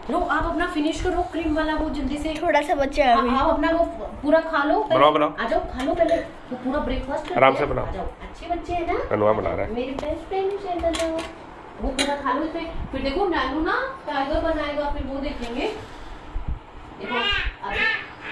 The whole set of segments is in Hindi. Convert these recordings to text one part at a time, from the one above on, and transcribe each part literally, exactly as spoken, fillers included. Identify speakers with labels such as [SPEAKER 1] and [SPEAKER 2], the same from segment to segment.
[SPEAKER 1] लो आप अपना फिनिश करो क्रीम वाला, वो जल्दी से।
[SPEAKER 2] थोड़ा सा बचा है अभी।
[SPEAKER 1] आप अपना वो पूरा खा लो।
[SPEAKER 3] बनाओ बनाओ,
[SPEAKER 1] आ जाओ खा लो पहले, वो पूरा ब्रेकफास्ट
[SPEAKER 3] आराम से बनाओ।
[SPEAKER 1] आ जाओ, अच्छे बच्चे हैं ना।
[SPEAKER 3] अनुआ बना रहा है,
[SPEAKER 1] मेरी बेस्ट फ्रेंड है। वो पूरा खा लो इसमें, फिर देखो नानू ना टाइगर बनाएगा, फिर वो देखेंगे। देखो अभी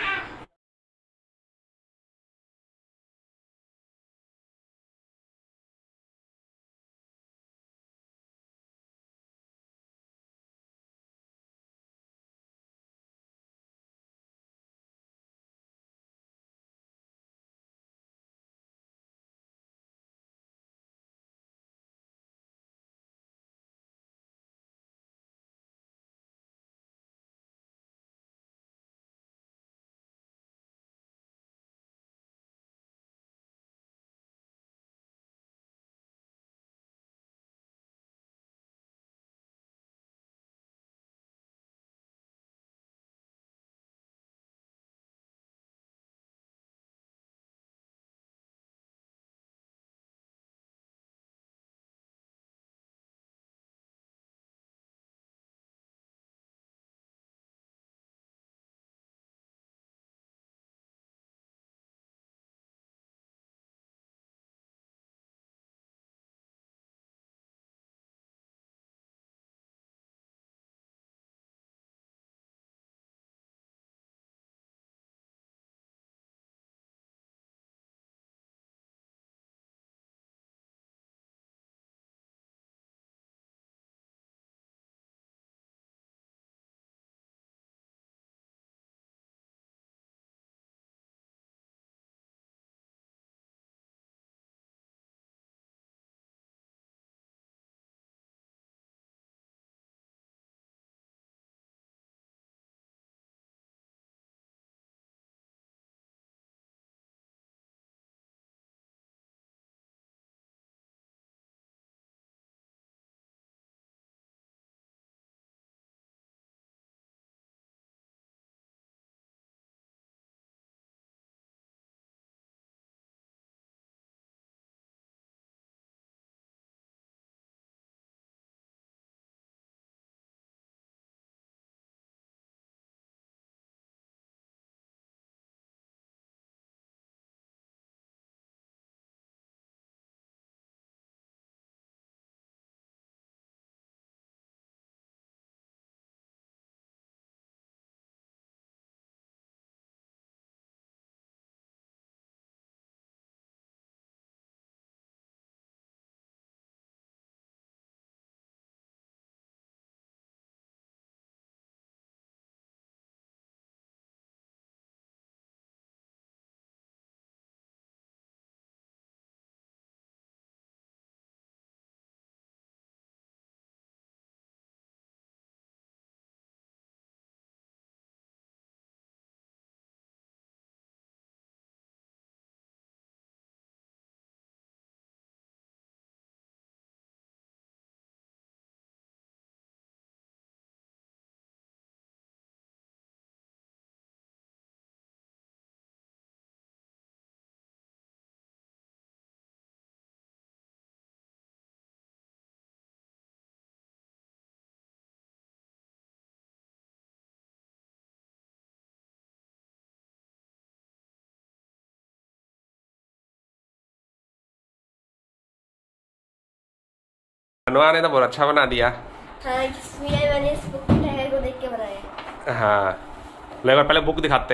[SPEAKER 3] अनुआ ने तो बहुत अच्छा बना दिया।
[SPEAKER 2] हाँ, इसलिए मैंने इस बुक को देख के बनाया।
[SPEAKER 3] हाँ, लेकिन पहले बुक दिखाते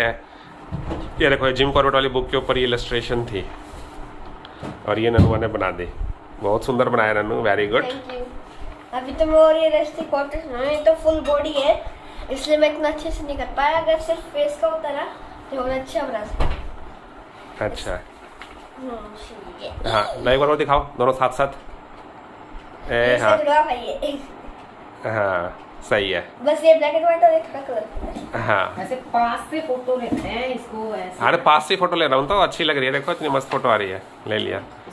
[SPEAKER 3] हैं। ये देखो, जिम कॉर्बेट वाली बुक के ऊपर ये इलस्ट्रेशन थी और ये ननुआ ने बना दी। बहुत सुंदर बनाया Nannu, very good.
[SPEAKER 2] Thank you. अभी तो मैं और ये रियलिस्टिक पोर्ट्रेट बनाया, तो फुल बॉडी है इसलिए मैं इतना अच्छे से नहीं कर पाया। अगर सिर्फ फेस का होता ना तो बहुत अच्छा बना सकता।
[SPEAKER 3] अच्छा,
[SPEAKER 2] हम्म,
[SPEAKER 3] हाँ, एक बार और दिखाओ दोनों साथ साथ। ए, हाँ हाँ, सही है।
[SPEAKER 2] बस ये ब्लैक एंड व्हाइट और एक कलर।
[SPEAKER 3] हाँ,
[SPEAKER 1] ऐसे पास से फोटो लेते हैं इसको ऐसे।
[SPEAKER 3] अरे पास से फोटो ले रहा हूँ तो अच्छी लग रही है। देखो इतनी मस्त फोटो आ रही है, ले लिया।